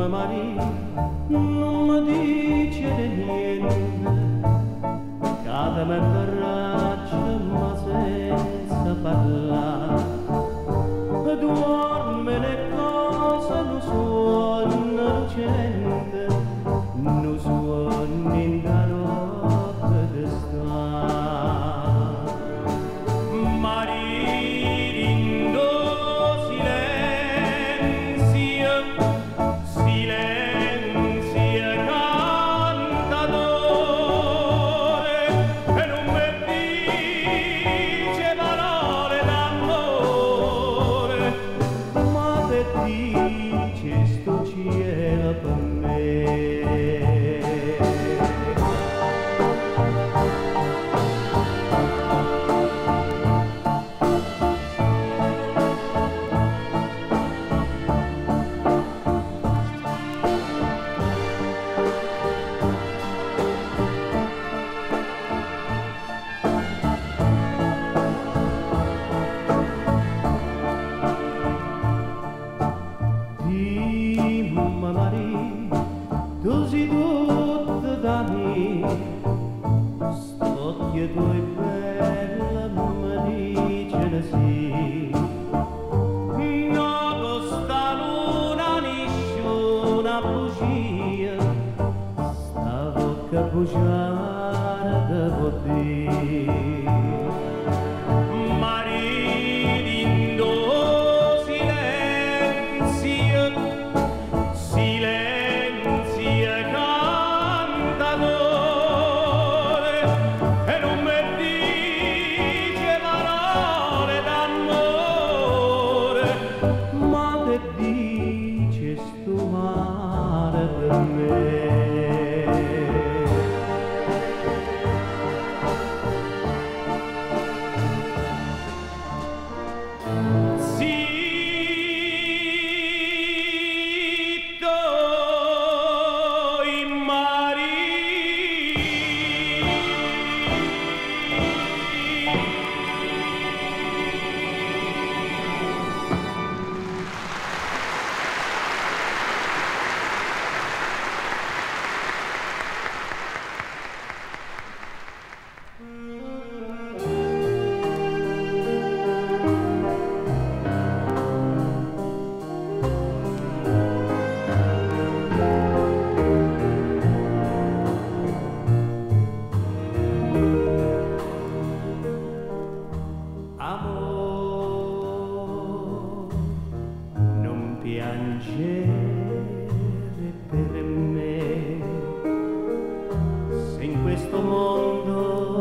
Maria non mi dice niente, cada me abbraccia ma senza parlare, dorme le cose non suona lucente, non suona in da notte di sta. Marindo silenzio, silenzio cantatore, e non mi dice parole d'amore, ma te dice sto cielo per me. Dimma Maria, tu sei tutta da me, st'occhio tuo è bella, mi dice sì. No, questa luna nessuna bugia, sta bocca bugiarda può dire. Marindo silenzio cantatore, e non mi dice parole d'amore, ma te dice sto mare per me. Piangere per me, se in questo mondo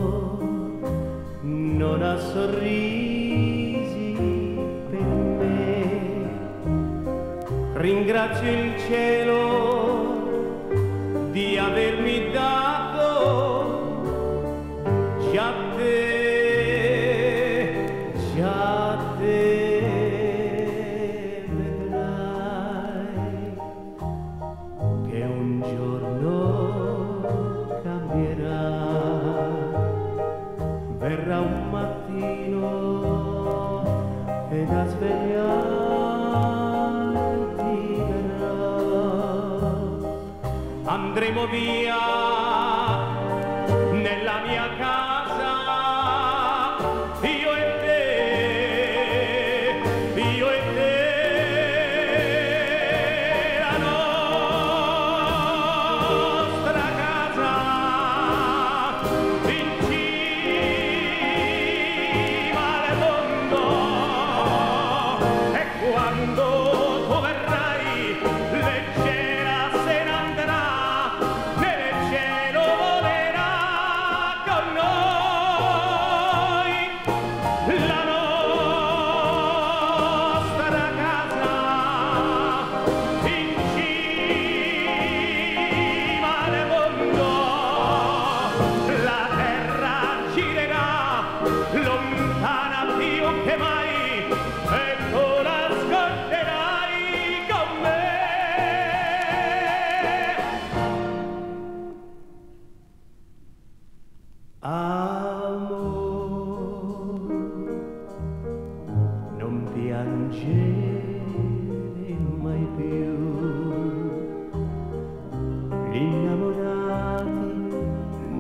non ha sorrisi per me, ringrazio il cielo di avermi dato già te, già te. Un giorno cambierà, verrà un mattino ed a svegliarti verrà. Andremo via nella mia casa, io e te, io e te. Quando tu verrai, leggera se ne andrà, né leggera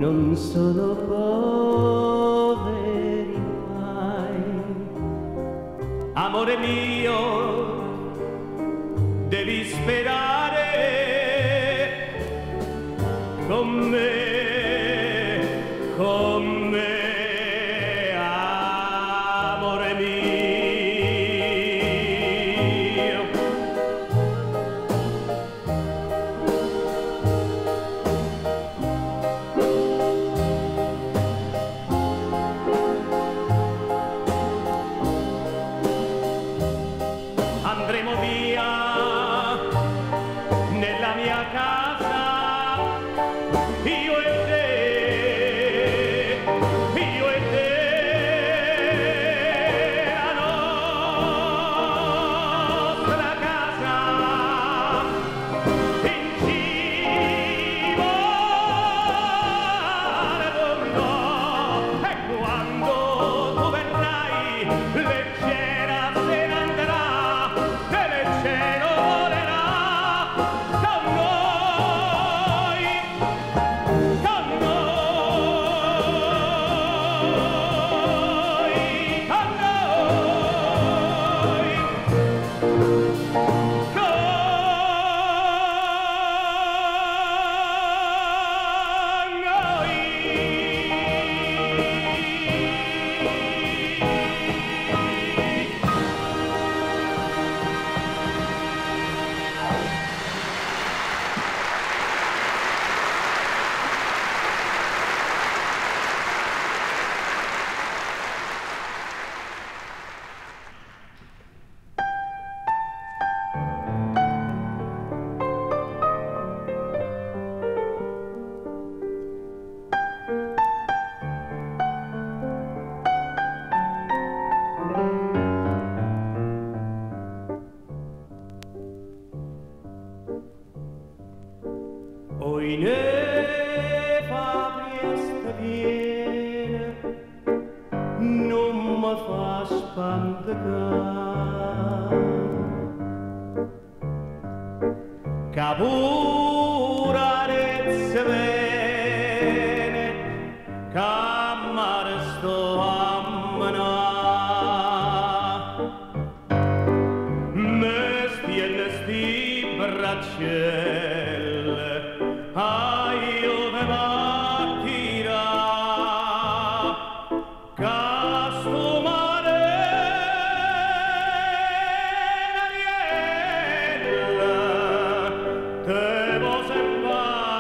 non sono poveri mai. Amore mio, devi sperare con me, amore mio. Andremo via nella mia casa, io e te, la nostra casa in cima al mondo. E quando tu verrai, leggera se ne andrà, e leggero volerà con noi, con noi, con noi, con Oine Fabriest viene, non mi fa spantare, che pure arezze bene, che mare sto a menare. Me stiene sti braccelle, io me mattirà, che sto mare n'ariella, te vo sempre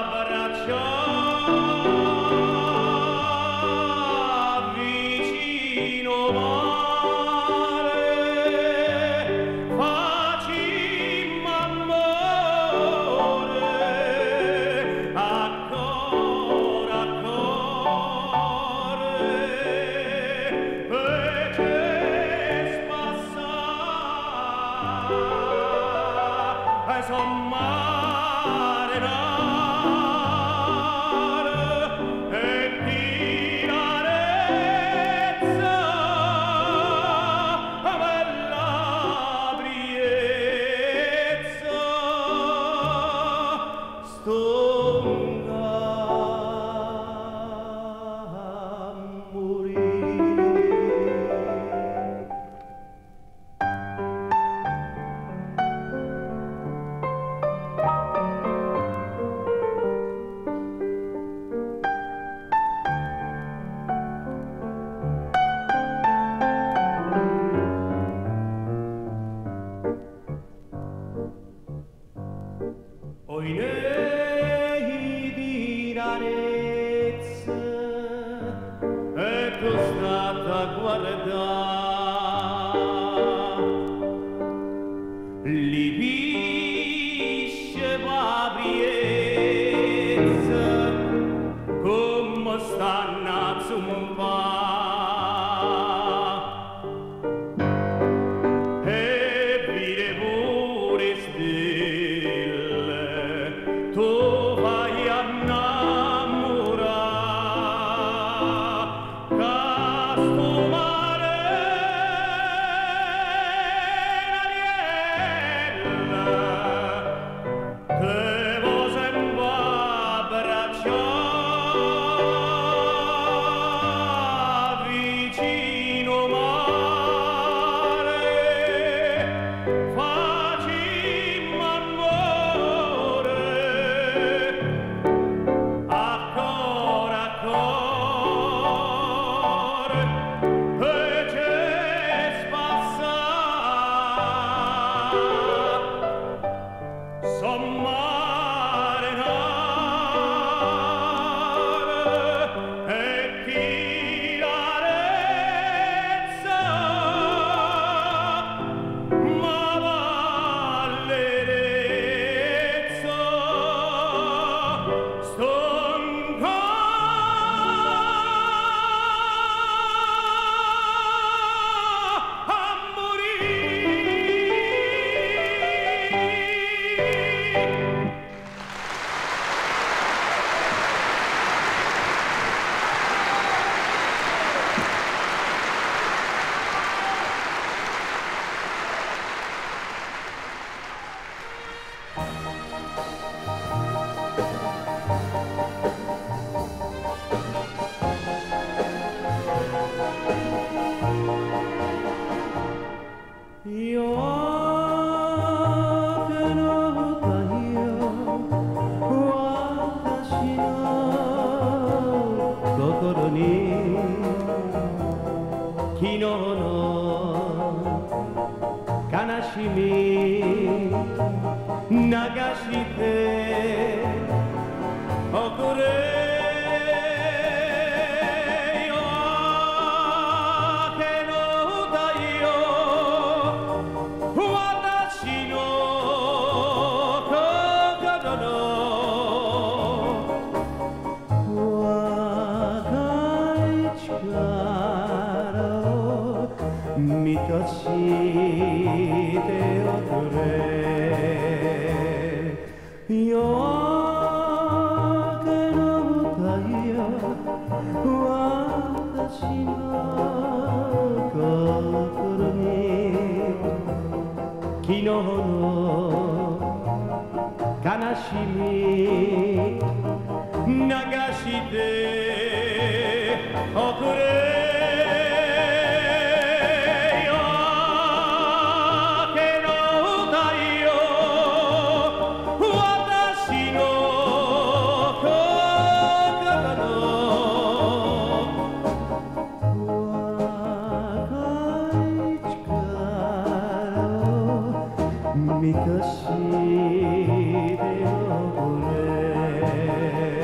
abbracciare vicino mare, facimmo amore, ancora, e che spassa, e son mare e di larezza, bella briezza, stonga a morire. Oinei di rarezza, e tu stata a guardare, lipisce pabriezza, come stanno a zumpare, e vire pure stelle, tu vai a innamorare, che sto mare n'ariella, te vo しておくれ夜明けの太陽私の心の若い力を満たしておくれ夜明けの太陽私の心に昨日の悲しみ流しておくれ満たしておくれ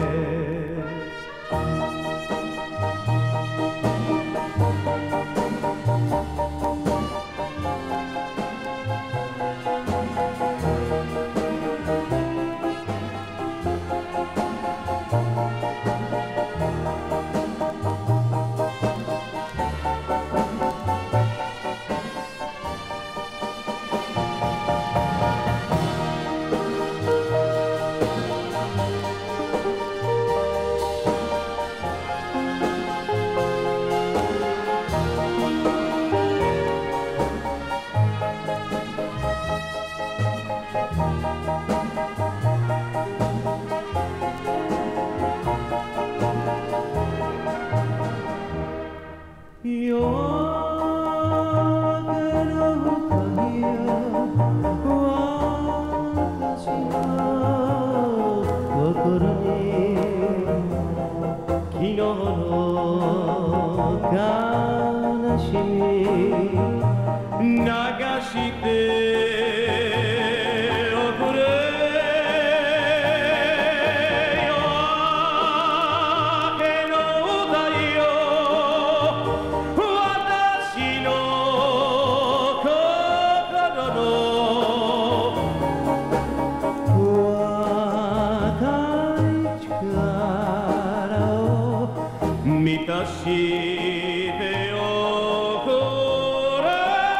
夜明けの太陽私の心に昨日の悲しみ流しておくれ満たしておくれ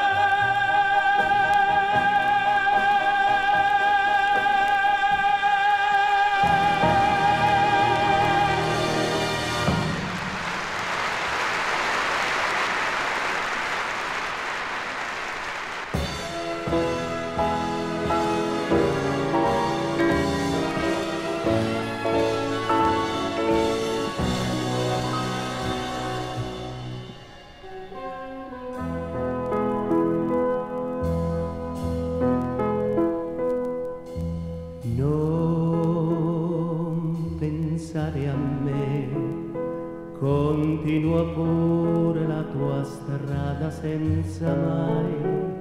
Pensare a me, continua pure la tua strada senza mai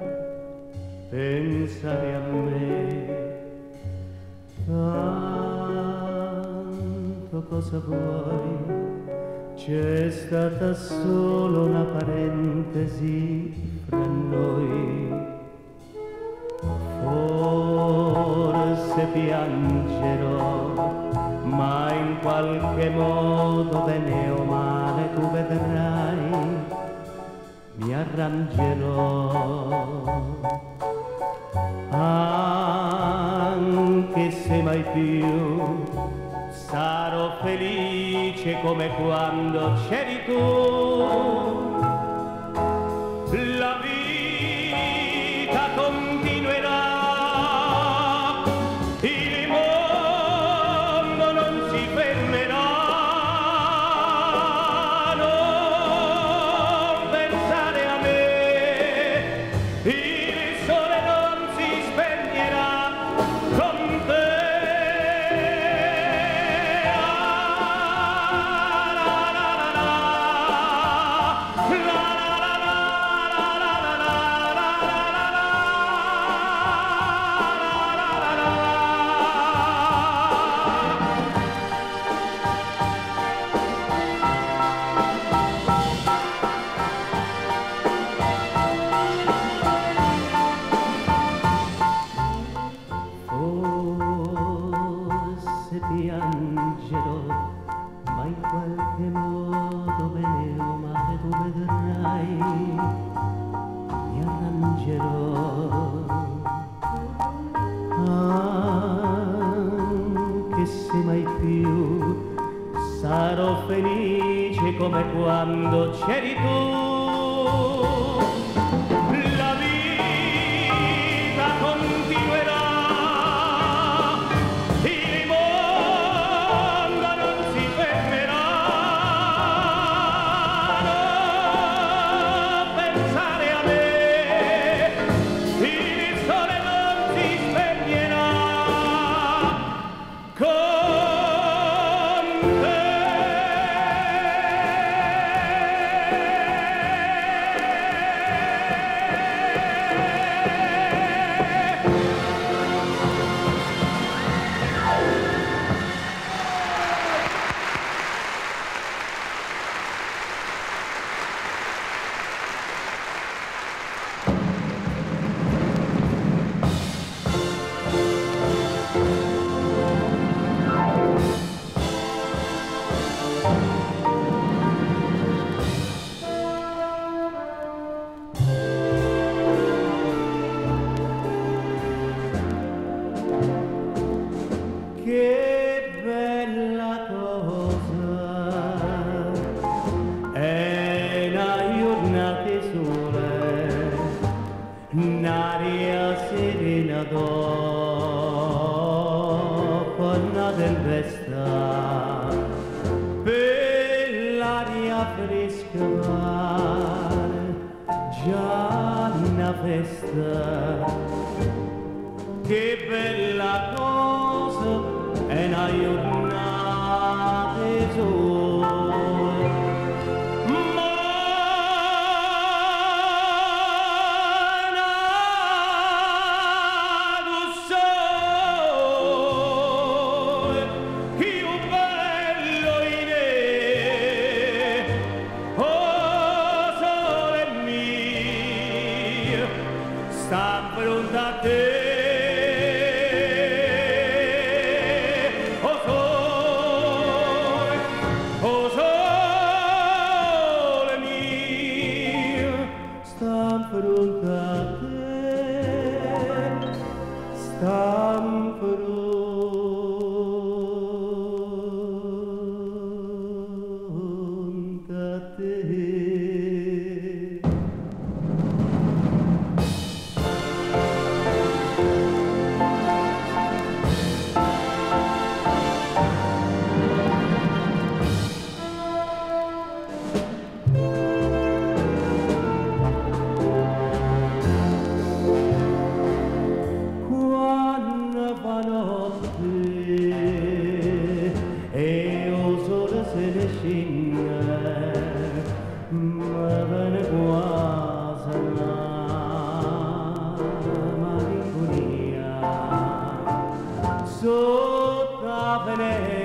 pensare a me. Tanto cosa vuoi? C'è stata solo una parentesi fra noi. Forse piangerò, ma in qualche modo, bene o male, tu vedrai, mi arrangerò. Anche se mai più sarò felice come quando c'eri tu. La vita continuerà. sarò felice come quando c'eri tu. La vita continuerà, il mondo non si fermerà. Non pensare a me, il sole non si spegnerà. Che bella cosa è una giornata di sole, un'aria serena dopo una tempesta, per l'aria fresca già una festa. Che bella cosa è una giornata di sole, ma nato sole, più bello in te, oh sole mio, sta pronto a te. Fronte a te, stan fronte a te. E o sole se ne scende, ma bene quasi una malinconia sotto la finestra.